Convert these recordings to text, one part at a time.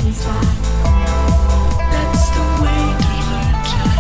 Chinese pot. That's the way to learn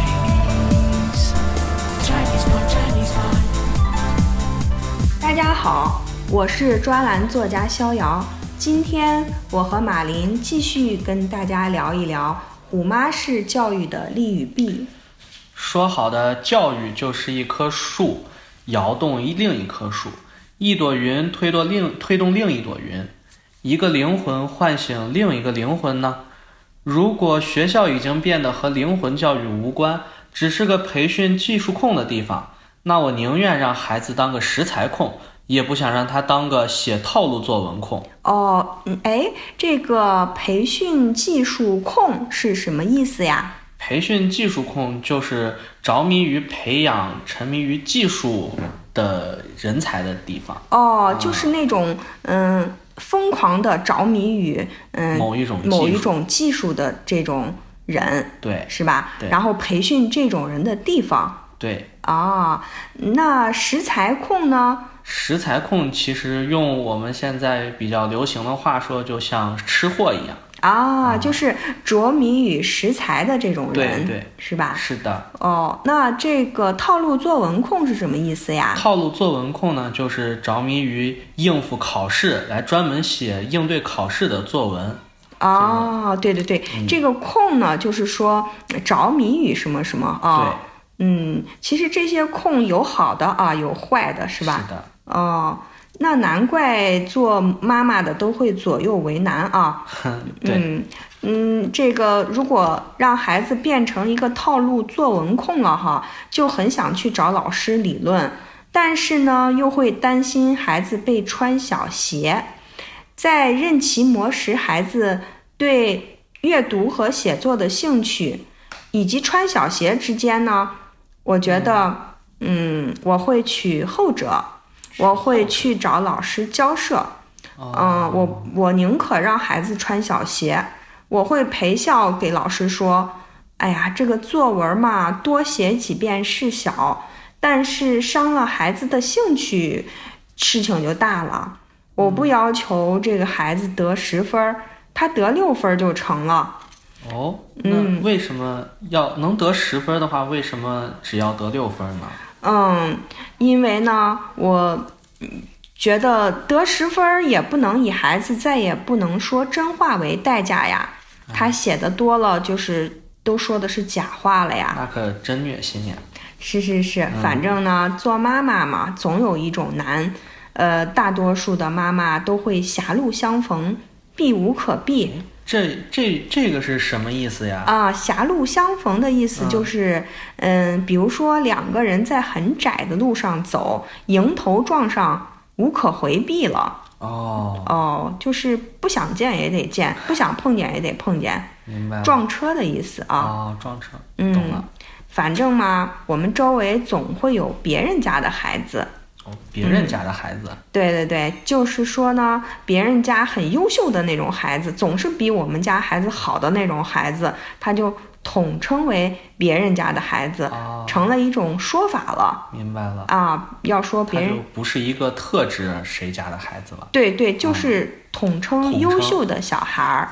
Chinese. Chinese pot, Chinese pot. 大家好，我是专栏作家逍遥。今天我和马林继续跟大家聊一聊虎妈式教育的利与弊。 说好的教育就是一棵树摇动另一棵树，一朵云推动另一朵云，一个灵魂唤醒另一个灵魂呢？如果学校已经变得和灵魂教育无关，只是个培训技术控的地方，那我宁愿让孩子当个食材控，也不想让他当个写套路作文控。 这个培训技术控是什么意思呀？ 培训技术控就是着迷于培养沉迷于技术的人才的地方。 就是那种疯狂的着迷于某一种技术的这种人， 对， 是吧？ 对。 然后培训这种人的地方， 对。 那食材控呢？ 食材控其实用我们现在比较流行的话说，就像吃货一样。 就是着迷于食材的这种人， 对， 是吧？ 是的。 那这个套路作文控是什么意思呀？ 套路作文控呢，就是着迷于应付考试，来专门写应对考试的作文。 对，这个控呢，就是说着迷于什么什么对。 其实这些控有好的有坏的，是吧？ 是的。 那难怪做妈妈的都会左右为难啊。 对。 这个如果让孩子变成一个套路作文控了哈，就很想去找老师理论，但是呢又会担心孩子被穿小鞋，在任其磨蚀孩子对阅读和写作的兴趣以及穿小鞋之间呢，我觉得我会取后者，我会去找老师交涉。我宁可让孩子穿小鞋，我会陪笑给老师说，哎呀，这个作文嘛，多写几遍是小，但是伤了孩子的兴趣，事情就大了。我不要求这个孩子得10分，他得6分就成了。 那为什么能得10分的话，为什么只要得6分呢？ 因为呢，我觉得得10分也不能以孩子再也不能说真话为代价呀。他写的多了，就是都说的是假话了呀。 那可真虐心呀。 是，反正呢，做妈妈嘛，总有一种难。大多数的妈妈都会狭路相逢，避无可避。 这个是什么意思呀？ 狭路相逢的意思就是，比如说2个人在很窄的路上走，迎头撞上，无可回避了。就是不想见也得见，不想碰见也得碰见。 明白了。 撞车的意思啊。 撞车。懂了。 反正嘛，我们周围总会有别人家的孩子。 别人家的孩子。 对，就是说呢，别人家很优秀的那种孩子，总是比我们家孩子好的那种孩子，他就统称为别人家的孩子，成了一种说法了。 明白了。 要说别人， 他就不是一个特指谁家的孩子了。 对，就是统称优秀的小孩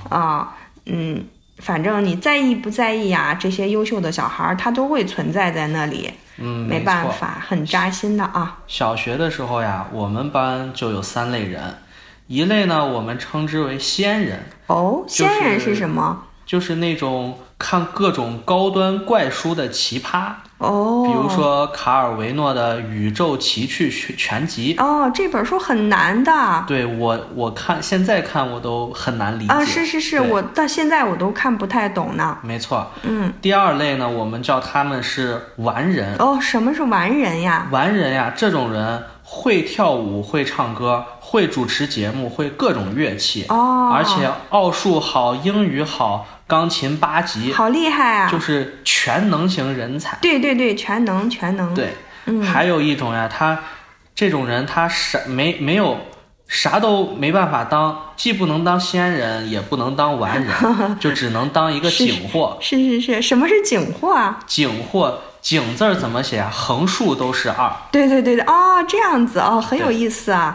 反正你在意不在意呀，这些优秀的小孩他都会存在在那里。没办法，很扎心的啊。 小学的时候呀，我们班就有3类人，一类呢我们称之为仙人。 仙人是什么？ 就是那种看各种高端怪书的奇葩。比如说卡尔维诺的《宇宙奇趣全集》。 这本书很难的。 对，我现在看我都很难理解。 是，我到现在我都看不太懂呢。 没错。第2类呢，我们叫他们是完人。 什么是完人呀？ 完人呀，这种人会跳舞，会唱歌，会主持节目，会各种乐器。而且奥数好，英语好，钢琴8级， 好厉害啊！ 就是全能型人才。 对，全能。 对。还有一种呀，他这种人他啥都没办法当，既不能当仙人，也不能当完人，就只能当一个景货。 是，什么是景货啊？ 景货，景字怎么写啊？横竖都是2。 对，这样子很有意思啊。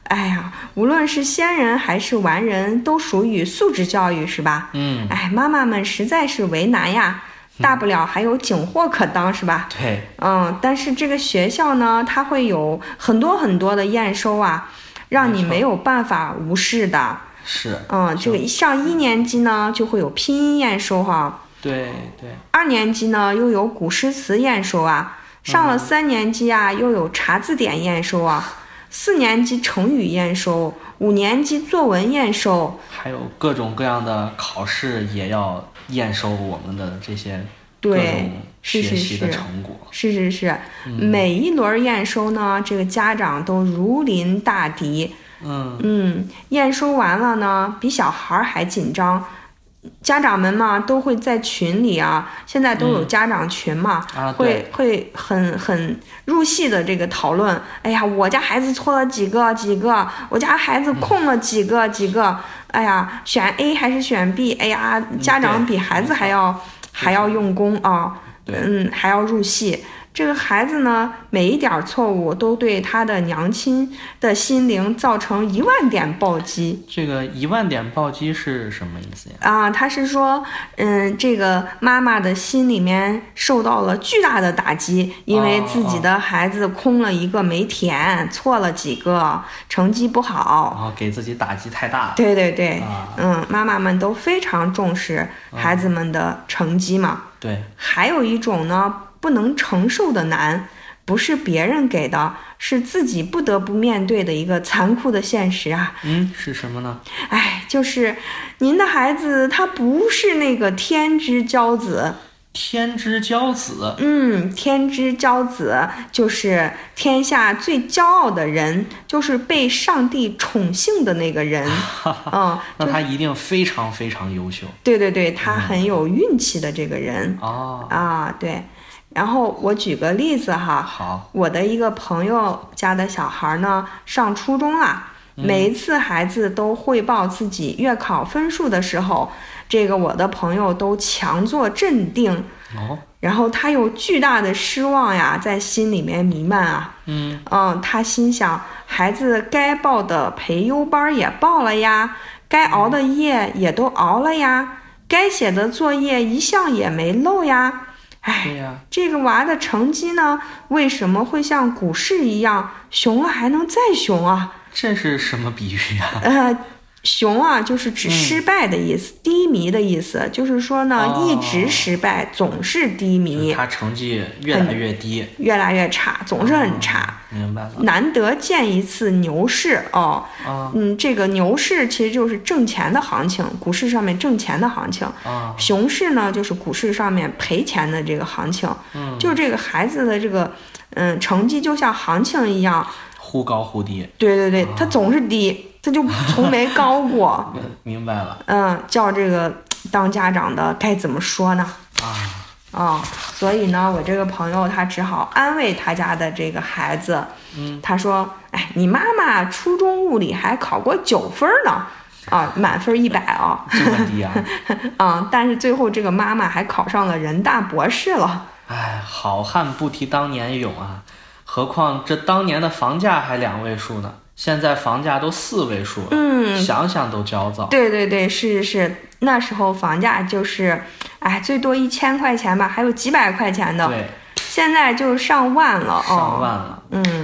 哎呀，无论是仙人还是完人，都属于素质教育，是吧？哎，妈妈们实在是为难呀，大不了还有警货可当，是吧？ 对， 但是这个学校呢，它会有很多很多的验收啊，让你没有办法无视的。 是， 这个上1年级呢，就会有拼音验收哈。 对对。 2年级呢，又有古诗词验收啊。上了3年级啊，又有查字典验收啊。4年级成语验收，5年级作文验收， 还有各种各样的考试也要验收我们的这些各种学习的成果。 是，每一轮验收呢，这个家长都如临大敌。验收完了呢，比小孩还紧张。家长们嘛，都会在群里啊，现在都有家长群嘛，会很入戏的这个讨论。哎呀，我家孩子错了几个，我家孩子空了几个。哎呀，选 A 还是选 B？ 哎呀，家长比孩子还要用功啊，还要入戏。这个孩子呢，每一点错误都对他的娘亲的心灵造成10000点暴击。 这个10000点暴击是什么意思呀？ 他是说，这个妈妈的心里面受到了巨大的打击，因为自己的孩子空了一个没填，错了几个，成绩不好， 给自己打击太大了。 对，妈妈们都非常重视孩子们的成绩嘛。 对， 还有一种呢，不能承受的难，不是别人给的，是自己不得不面对的一个残酷的现实啊。 是什么呢？ 就是您的孩子他不是那个天之骄子。 天之骄子？ 天之骄子就是天下最骄傲的人，就是被上帝宠幸的那个人。 那他一定非常非常优秀。 对，他很有运气的这个人。对。然后我举个例子哈。 好。 我的一个朋友家的小孩呢，上初中了。每一次孩子都汇报自己月考分数的时候，这个我的朋友都强作镇定。然后他有巨大的失望呀，在心里面弥漫啊。他心想，孩子该报的培优班也报了呀，该熬的夜也都熬了呀，该写的作业一项也没漏呀。这个娃的成绩呢，为什么会像股市一样熊了还能再熊啊？ 这是什么比喻啊？ 熊啊，就是指失败的意思，低迷的意思，就是说呢，一直失败，总是低迷， 他成绩越来越低， 越来越差，总是很差。 明白了。 难得见一次牛市这个牛市其实就是挣钱的行情，股市上面挣钱的行情。熊市呢，就是股市上面赔钱的这个行情。就这个孩子的这个成绩就像行情一样， 忽高忽低。 对，他总是低。他就从没高过。 明白了。 叫这个当家长的该怎么说呢？所以呢，我这个朋友他只好安慰他家的这个孩子。他说：“你妈妈初中物理还考过9分呢，满分100啊。” 这么低啊？ 但是最后这个妈妈还考上了人大博士了。 好汉不提当年勇啊！何况这当年的房价还2位数呢。现在房价都4位数了，想想都焦躁。对， 是，那时候房价就是，最多1000块钱吧，还有几百块钱的。 对， 现在就上万了。 上万了。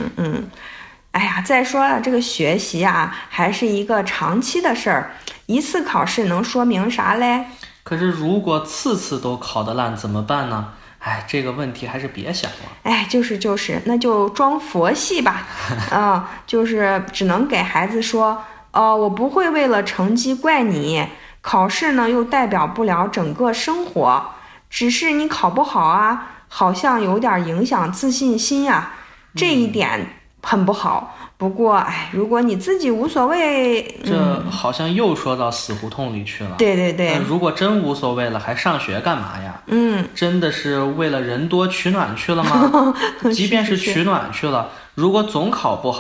再说了，这个学习啊，还是一个长期的事儿，一次考试能说明啥嘞？ 可是如果次次都考得烂怎么办呢？这个问题还是别想了。 就是，那就装佛系吧。就是只能给孩子说，我不会为了成绩怪你，考试呢又代表不了整个生活，只是你考不好啊，好像有点影响自信心呀，这一点很不好。不过，如果你自己无所谓， 这好像又说到死胡同里去了。 对。 如果真无所谓了，还上学干嘛呀？真的是为了人多取暖去了吗？即便是取暖去了，如果总考不好，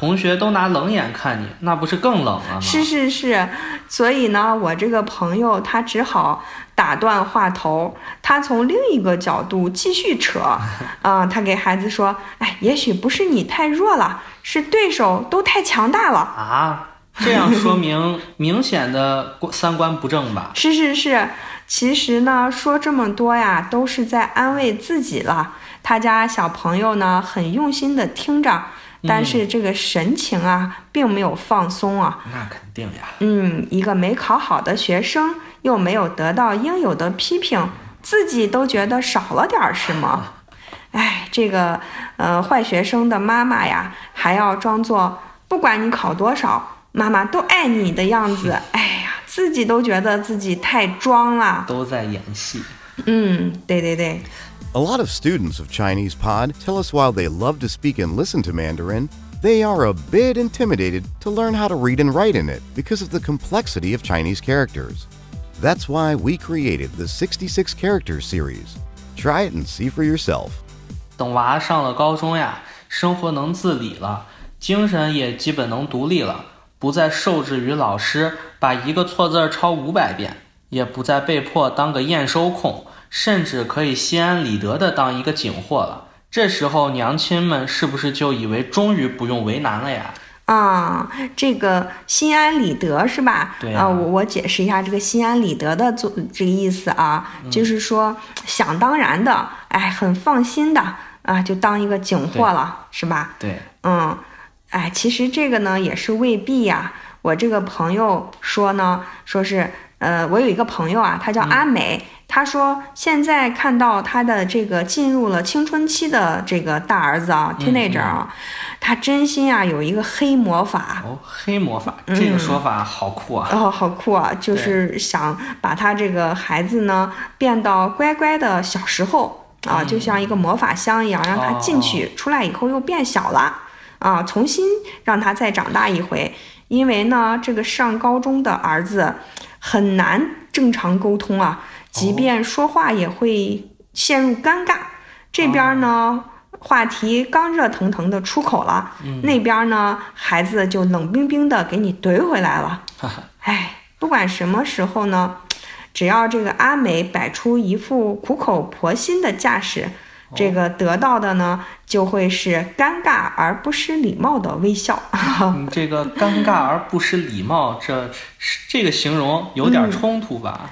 同学都拿冷眼看你，那不是更冷了吗？ 是，所以呢，我这个朋友他只好打断话头，他从另一个角度继续扯，他给孩子说，哎，也许不是你太弱了，是对手都太强大了啊。这样说明明显的三观不正吧？ 是，其实呢，说这么多呀，都是在安慰自己了。他家小朋友呢，很用心的听着，但是这个神情啊，并没有放松啊。 那肯定呀。 一个没考好的学生，又没有得到应有的批评，自己都觉得少了点是吗？哎，这个坏学生的妈妈呀，还要装作不管你考多少，妈妈都爱你的样子。哎呀，自己都觉得自己太装了， 都在演戏。 对。 A lot of students of Chinese Pod tell us while they love to speak and listen to Mandarin, they are a bit intimidated to learn how to read and write in it because of the complexity of Chinese characters. That's why we created the 66 Characters series. Try it and see for yourself. 等娃上了高中呀，生活能自理了，精神也基本能独立了，不再受制于老师把一个错字抄500遍，也不再被迫当个验收控，甚至可以心安理得的当一个警货了。这时候娘亲们是不是就以为终于不用为难了呀？ 这个心安理得是吧？ 对啊。 我解释一下这个心安理得的这个意思啊，就是说想当然的，很放心的就当一个警货了，是吧？ 对。 其实这个呢也是未必呀。我这个朋友说呢，说是我有一个朋友啊，他叫阿美，他说现在看到他的这个进入了青春期的这个大儿子teenager 他真心有一个黑魔法。 黑魔法，这个说法好酷啊！ 好酷啊！就是想把他这个孩子呢变到乖乖的小时候就像一个魔法箱一样，让他进去，出来以后又变小了重新让他再长大一回。因为呢，这个上高中的儿子很难正常沟通即便说话也会陷入尴尬。这边呢，话题刚热腾腾的出口了，那边呢，孩子就冷冰冰的给你怼回来了。不管什么时候呢，只要这个阿美摆出一副苦口婆心的架势，这个得到的呢，就会是尴尬而不失礼貌的微笑。 这个尴尬而不失礼貌，这个形容有点冲突吧？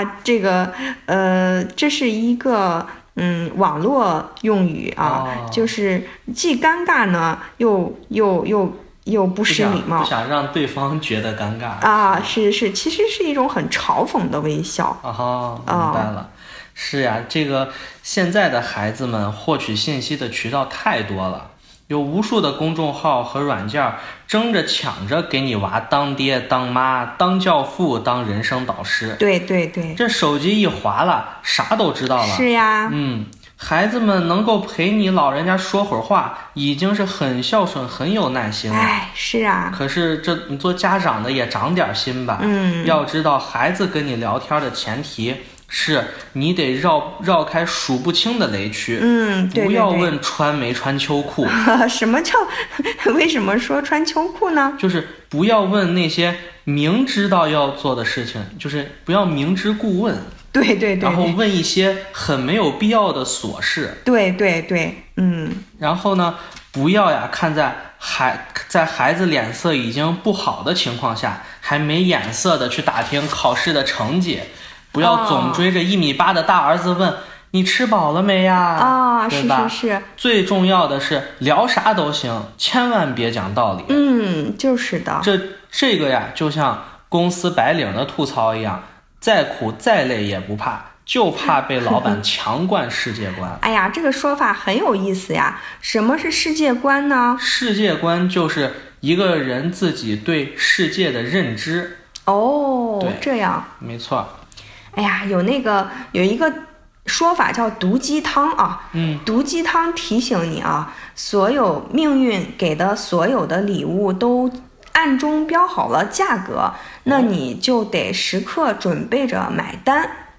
这是一个网络用语就是既尴尬呢，又不失礼貌， 不想让对方觉得尴尬是，其实是一种很嘲讽的微笑。 明白了。是呀，这个现在的孩子们获取信息的渠道太多了，有无数的公众号和软件争着抢着给你娃当爹当妈当教父当人生导师。 对， 这手机一划了，啥都知道了。 是呀。 孩子们能够陪你老人家说会儿话，已经是很孝顺很有耐心了。 是啊。 可是你做家长的也长点心吧。要知道孩子跟你聊天的前提是你得绕开数不清的雷区。 对， 不要问穿没穿秋裤。 什么叫为什么说穿秋裤呢？ 就是不要问那些明知道要做的事情，就是不要明知故问。 对， 然后问一些很没有必要的琐事。 对。 然后呢，不要看在孩子脸色已经不好的情况下，还没眼色的去打听考试的成绩。不要总追着1.8米的大儿子问你吃饱了没呀？对吧？ 是。 最重要的是聊啥都行，千万别讲道理。 就是的。 这个就像公司白领的吐槽一样，再苦再累也不怕，就怕被老板强灌世界观。 这个说法很有意思呀。什么是世界观呢？ 世界观就是一个人自己对世界的认知。 这样。 没错。 有一个说法叫毒鸡汤毒鸡汤提醒你所有命运给的所有的礼物都暗中标好了价格，那你就得时刻准备着买单。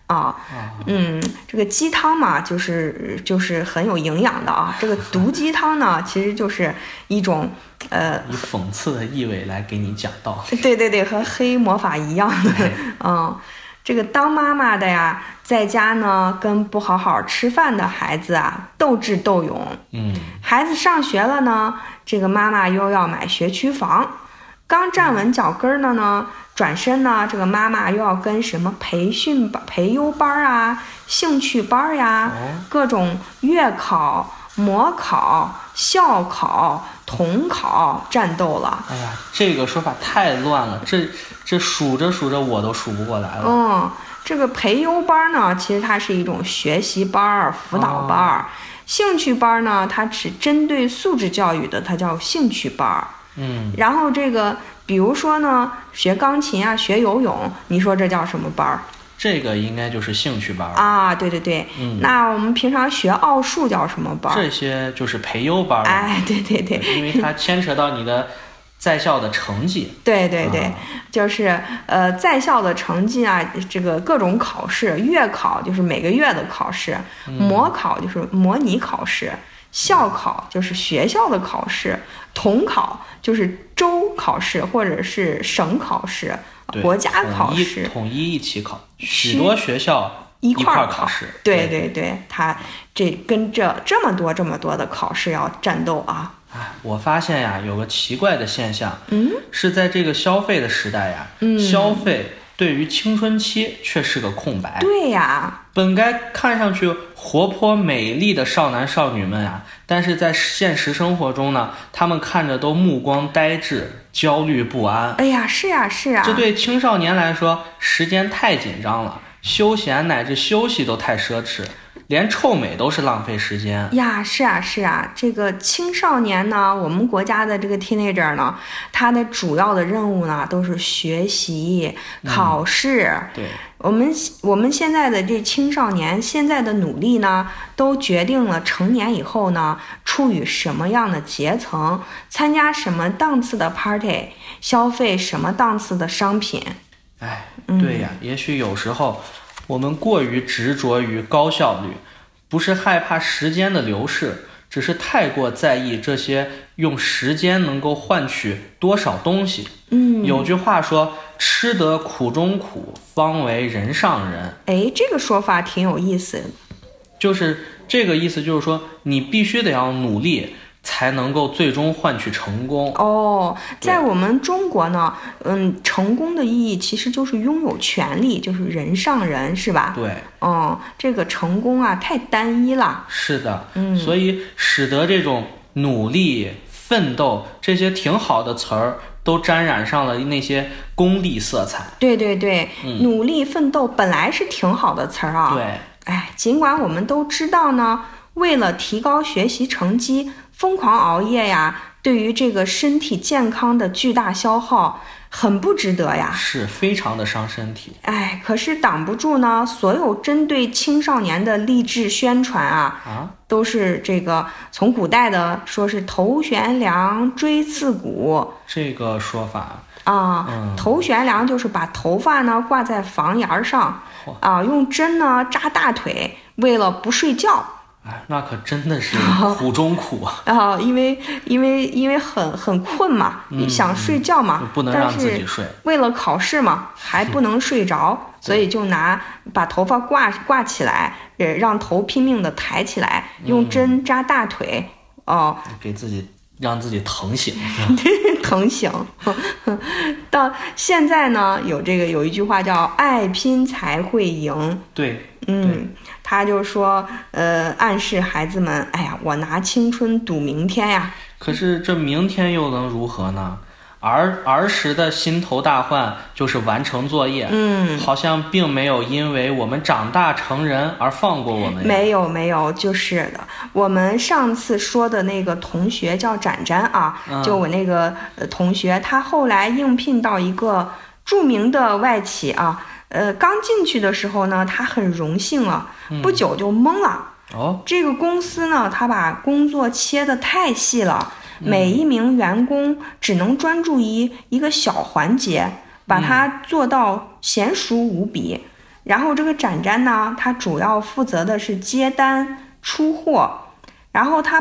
啊。这个鸡汤嘛，就是很有营养的啊。这个毒鸡汤呢，其实就是一种以讽刺的意味来给你讲道理。 对，和黑魔法一样的。这个当妈妈的呀，在家呢跟不好好吃饭的孩子啊斗智斗勇。孩子上学了呢，这个妈妈又要买学区房。刚站稳脚跟了呢，转身呢，这个妈妈又要跟什么培优班啊、兴趣班呀、各种月考、模考、校考、统考战斗了。 哎呀，这个说法太乱了，这数着数着我都数不过来了。 这个培优班呢，其实它是一种学习班、辅导班。兴趣班呢，它只针对素质教育的，它叫兴趣班。然后这个比如说呢，学钢琴啊，学游泳，你说这叫什么班？ 这个应该就是兴趣班啊。对。那我们平常学奥数叫什么班？ 这些就是培优班。 哎，对， 因为它牵扯到你的在校的成绩。 对，就是在校的成绩啊，这个各种考试，月考就是每个月的考试，模考就是模拟考试，校考就是学校的考试，统考就是州考试或者是省考试、国家考试， 统一一起考，许多学校一块考试。 对，它跟这么多的考试要战斗啊。 我发现呀，有个奇怪的现象，是在这个消费的时代呀，消费对于青春期却是个空白。 对呀， 本该看上去活泼美丽的少男少女们啊，但是在现实生活中呢，他们看着都目光呆滞、焦虑不安。 哎呀，是啊， 这对青少年来说，时间太紧张了，休闲乃至休息都太奢侈。连臭美都是浪费时间呀！是啊，这个青少年呢，我们国家的这个 teenager 呢，他的主要的任务呢都是学习、考试。 对， 我们现在的这青少年现在的努力呢，都决定了成年以后呢，处于什么样的阶层，参加什么档次的 party， 消费什么档次的商品。 对呀，也许有时候我们过于执着于高效率，不是害怕时间的流逝，只是太过在意这些用时间能够换取多少东西。有句话说，吃得苦中苦，方为人上人。 这个说法挺有意思。 就是这个意思，就是说你必须得要努力，才能够最终换取成功。 在我们中国呢，成功的意义其实就是拥有权利，就是人上人，是吧？ 对。 这个成功啊，太单一了。 是的。所以使得这种努力、奋斗这些挺好的词儿，都沾染上了那些功利色彩。 对，努力奋斗本来是挺好的词儿啊。 对。 尽管我们都知道呢，为了提高学习成绩，疯狂熬夜呀，对于这个身体健康的巨大消耗，很不值得呀， 是非常的伤身体。 可是挡不住呢，所有针对青少年的励志宣传都是这个从古代的说是头悬梁锥刺股这个说法头悬梁就是把头发呢挂在房檐上用针呢扎大腿，为了不睡觉。 那可真的是苦中苦因为很困嘛，想睡觉嘛， 不能让自己睡， 为了考试嘛，还不能睡着，所以就把头发挂起来，让头拼命的抬起来，用针扎大腿让自己疼醒疼醒。到现在呢，有一句话叫爱拼才会赢。 对。 他就说暗示孩子们，我拿青春赌明天呀。 可是这明天又能如何呢？儿时的心头大患就是完成作业，好像并没有因为我们长大成人而放过我们。 没有，就是的。我们上次说的那个同学叫展展就我那个同学，他后来应聘到一个著名的外企刚进去的时候呢，他很荣幸了，不久就懵了。这个公司呢，他把工作切得太细了，每一名员工只能专注于一个小环节，把它做到娴熟无比。 然后这个展展呢，他主要负责的是接单出货，然后他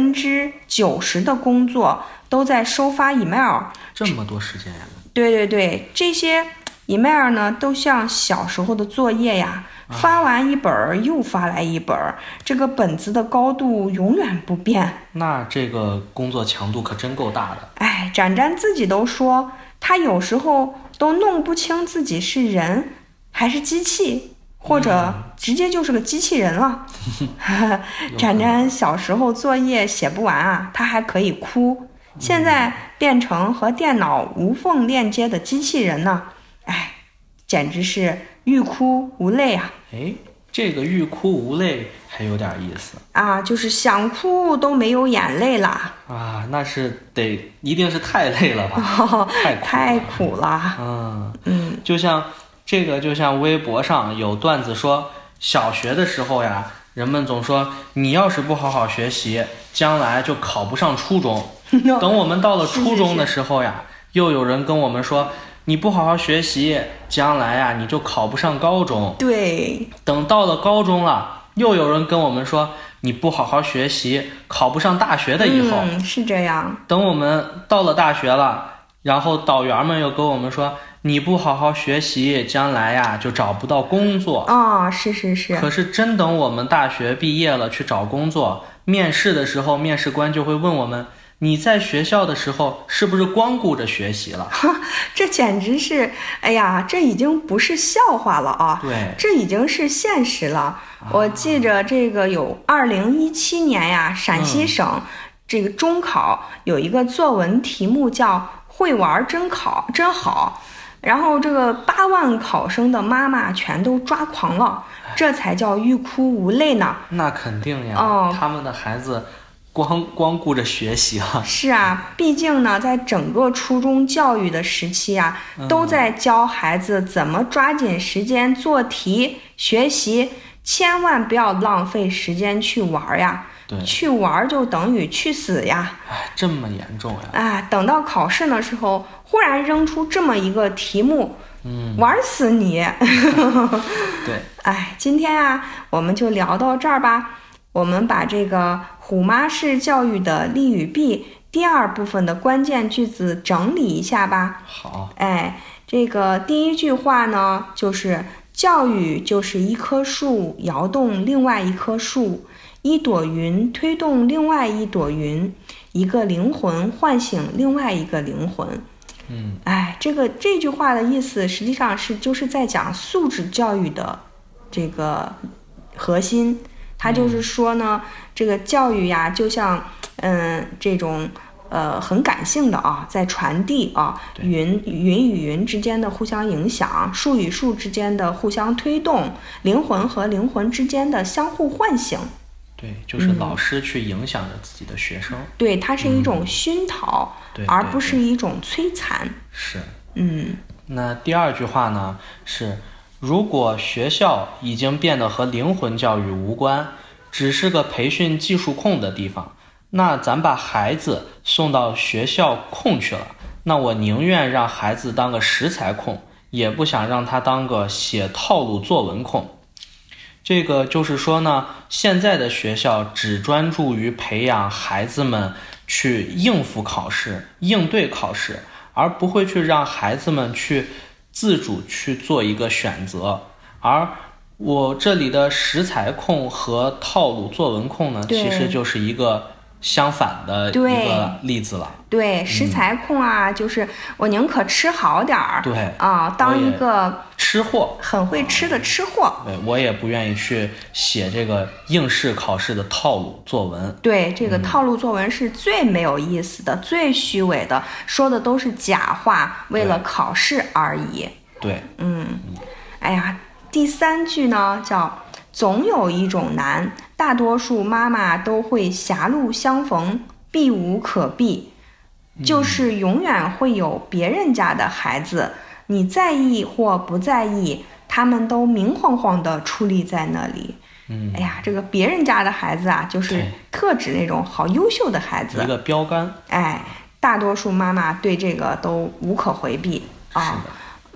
90%的工作都在收发 email。 这么多时间呀？ 对，这些 email 呢，都像小时候的作业呀，发完一本又发来一本，这个本子的高度永远不变。 那这个工作强度可真够大的。 哎，展展自己都说，他有时候都弄不清自己是人还是机器，或者直接就是个机器人了。展展小时候作业写不完啊，他还可以哭，现在变成和电脑无缝链接的机器人呢，哎，简直是欲哭无泪啊！ 哎，这个欲哭无泪还有点意思啊，就是想哭都没有眼泪了啊，那是一定是太累了吧？ 太苦了。 就像微博上有段子说，小学的时候呀，人们总说你要是不好好学习，将来就考不上初中。等我们到了初中的时候呀，又有人跟我们说，你不好好学习，将来呀你就考不上高中。 对， 等到了高中了，又有人跟我们说，你不好好学习，考不上大学的以后。 是这样。 等我们到了大学了，然后导员们又跟我们说，你不好好学习，将来呀就找不到工作。 是。 可是真等我们大学毕业了去找工作，面试的时候，面试官就会问我们，你在学校的时候是不是光顾着学习了？ 这简直是，哎呀，这已经不是笑话了啊！ 对， 这已经是现实了。我记着这个有2017年呀，陕西省这个中考有一个作文题目叫“会玩真好”，然后这个8万考生的妈妈全都抓狂了，这才叫欲哭无泪呢。 那肯定呀，他们的孩子光顾着学习了。 是啊，毕竟呢，在整个初中教育的时期啊，都在教孩子怎么抓紧时间做题学习，千万不要浪费时间去玩呀。 对， 去玩就等于去死呀。 哎，这么严重呀？ 等到考试的时候，忽然扔出这么一个题目，玩死你。 对， 哎，今天啊，我们就聊到这儿吧。我们把这个虎妈式教育的利与弊第2部分的关键句子整理一下吧。 好。 这个第一句话呢，就是教育就是一棵树摇动另外一棵树，一朵云推动另外一朵云，一个灵魂唤醒另外一个灵魂。这句话的意思实际上就是在讲素质教育的这个核心。他就是说呢，这个教育呀，就像这种很感性的啊，在传递啊，云与云之间的互相影响，树与树之间的互相推动，灵魂和灵魂之间的相互唤醒。 对，就是老师去影响着自己的学生。 对，它是一种熏陶，而不是一种摧残。 是。那第2句话呢是，如果学校已经变得和灵魂教育无关，只是个培训技术控的地方，那咱把孩子送到学校控去了，那我宁愿让孩子当个食材控，也不想让他当个写套路作文控。这个就是说呢，现在的学校只专注于培养孩子们去应付考试、应对考试，而不会去让孩子们去自主去做一个选择。而我这里的食材控和套路作文控呢，其实就是一个相反的一个例子了。 对，食材控啊，就是我宁可吃好点儿， 对啊，当一个吃货， 很会吃的吃货。 对，我也不愿意去写这个应试考试的套路作文。 对，这个套路作文是最没有意思的，最虚伪的，说的都是假话，为了考试而已。 对， 哎呀，第3句呢叫总有一种难，大多数妈妈都会狭路相逢，避无可避。就是永远会有别人家的孩子，你在意或不在意，他们都明晃晃地矗立在那里。哎呀，这个别人家的孩子啊，就是特指那种好优秀的孩子， 一个标杆。 大多数妈妈对这个都无可回避啊。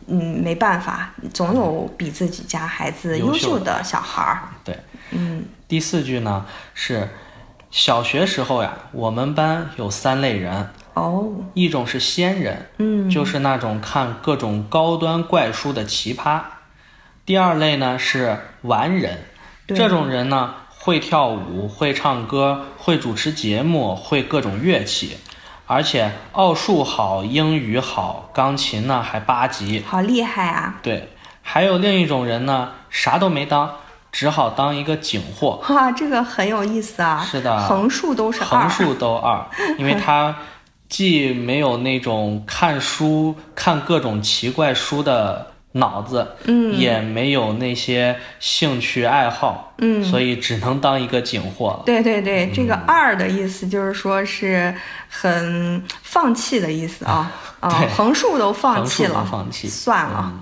没办法，总有比自己家孩子优秀的小孩儿。 对，第4句呢是小学时候呀，我们班有3类人。一种是仙人，就是那种看各种高端怪书的奇葩。第2类呢是完人，这种人呢会跳舞，会唱歌，会主持节目，会各种乐器，而且奥数好，英语好，钢琴呢还8级， 好厉害啊！ 对，还有另一种人呢，啥都没当，只好当一个警货。 哇，这个很有意思啊！ 是的， 横竖都是2， 横竖都2，因为他既没有那种看各种奇怪书的脑子，也没有那些兴趣爱好，所以只能当一个警货。 对对对，这个2的意思就是说是很放弃的意思啊，横竖都放弃了，算了，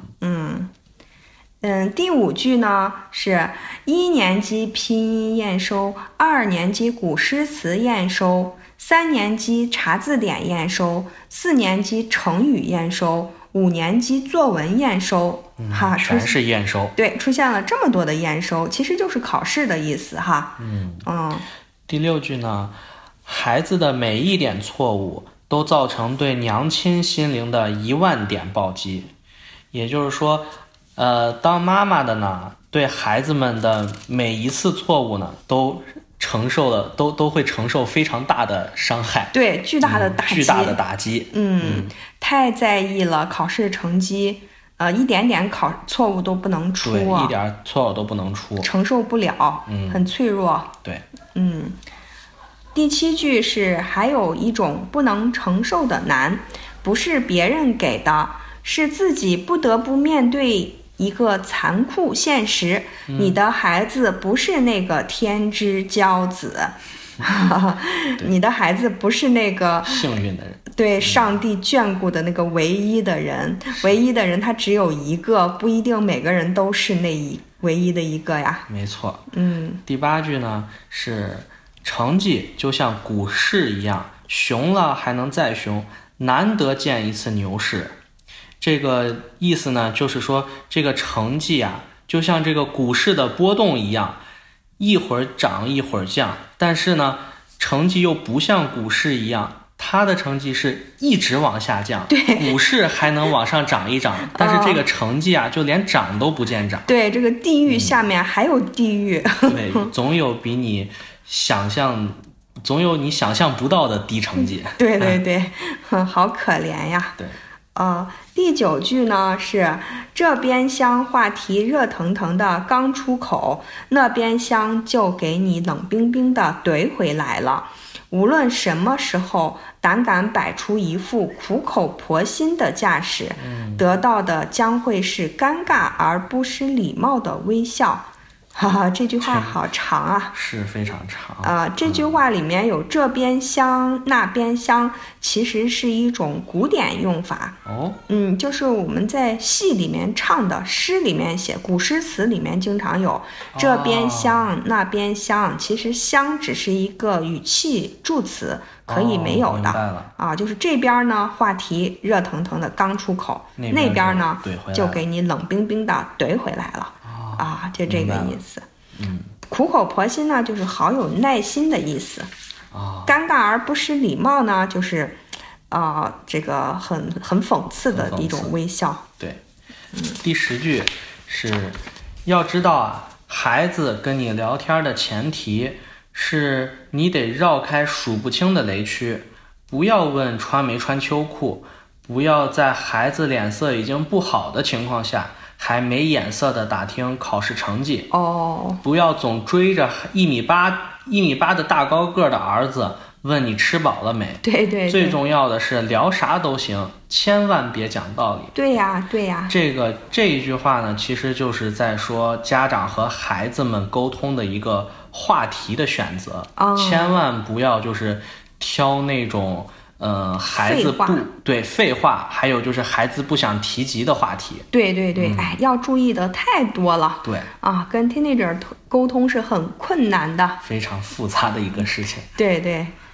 第5句呢是1年级拼音验收，2年级古诗词验收，3年级查字典验收，4年级成语验收，5年级作文验收， 全是验收。 对，出现了这么多的验收，其实就是考试的意思哈。 第6句呢，孩子的每一点错误都造成对娘亲心灵的10000点暴击，也就是说，当妈妈的呢，对孩子们的每一次错误呢，都会承受非常大的伤害， 对，巨大的打击，太在意了考试成绩，一点点错误都不能出， 对，一点错误都不能出， 承受不了，很脆弱。 对， 第7句是还有一种不能承受的难，不是别人给的，是自己不得不面对一个残酷现实，你的孩子不是那个天之骄子，你的孩子不是那个幸运的人， 对，上帝眷顾的那个唯一的人，唯一的人他只有一个，不一定每个人都是唯一的一个呀。 没错。第8句呢是成绩就像股市一样，熊了还能再熊，难得见一次牛市。这个意思呢，就是说这个成绩啊，就像这个股市的波动一样，一会儿涨一会儿降，但是呢，成绩又不像股市一样，它的成绩是一直往下降。 对， 股市还能往上涨一涨，但是这个成绩啊，就连涨都不见涨。 对，这个地狱下面还有地狱。 对，总有你想象不到的低成绩。 对对对，好可怜呀。 对。 第9句呢是这边厢话题热腾腾的刚出口，那边厢就给你冷冰冰的怼回来了。无论什么时候胆敢摆出一副苦口婆心的架势，得到的将会是尴尬而不失礼貌的微笑。这句话好长啊， 是非常长这句话里面有这边厢那边厢，其实是一种古典用法。就是我们在戏里面唱的，诗里面写，古诗词里面经常有这边厢那边厢，其实厢只是一个语气助词，可以没有的就是这边呢话题热腾腾的刚出口，那边呢就给你冷冰冰的怼回来了。就这个意思。苦口婆心呢，就是好有耐心的意思。尴尬而不失礼貌呢，就是这个很讽刺的一种微笑。 对。第10句是要知道啊，孩子跟你聊天的前提是你得绕开数不清的雷区，不要问穿没穿秋裤，不要在孩子脸色已经不好的情况下还没眼色的打听考试成绩。不要总追着1米8的大高个的儿子问你吃饱了没。 对对对， 最重要的是聊啥都行，千万别讲道理。 对呀对呀， 这一句话呢，其实就是在说家长和孩子们沟通的一个话题的选择。千万不要就是挑那种孩子废话，还有就是孩子不想提及的话题。 对对对，要注意的太多了。 对跟 teenager 沟通是很困难的， 非常复杂的一个事情。 对对。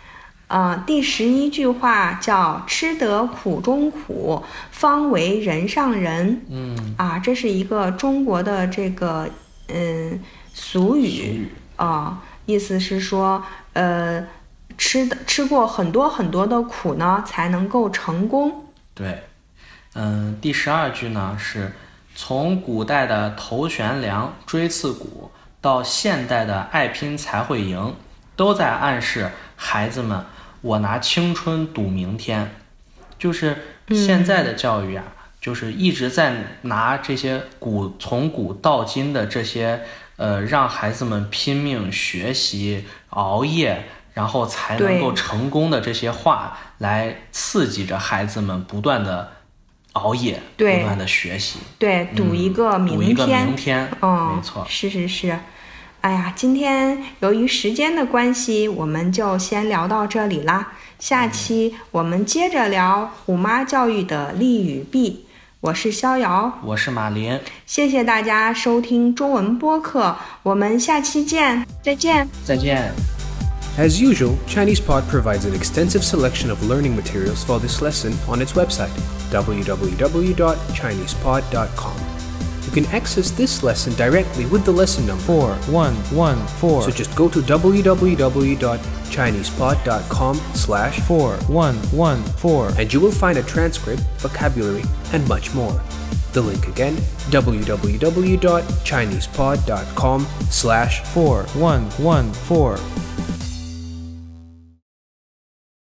第11句话叫吃得苦中苦，方为人上人。这是一个中国的这个俗语意思是说吃过很多很多的苦呢，才能够成功。 对，第12句呢是从古代的头悬梁、锥刺股到现代的爱拼才会赢，都在暗示孩子们，我拿青春赌明天。就是现在的教育就是一直在拿这些从古到今的这些让孩子们拼命学习、熬夜，然后才能够成功的这些话来刺激着孩子们不断的熬夜，不断的学习， 赌一个明天， 没错， 是。哎呀，今天由于时间的关系，我们就先聊到这里啦。下期我们接着聊虎妈教育的利与弊。我是逍遥， 我是马林， 谢谢大家收听中文播客，我们下期见，再见。 As usual, ChinesePod provides an extensive selection of learning materials for this lesson on its website, www.chinesepod.com. You can access this lesson directly with the lesson number 4114. So just go to www.chinesepod.com/4114 and you will find a transcript, vocabulary, and much more. The link again, www.chinesepod.com/4114.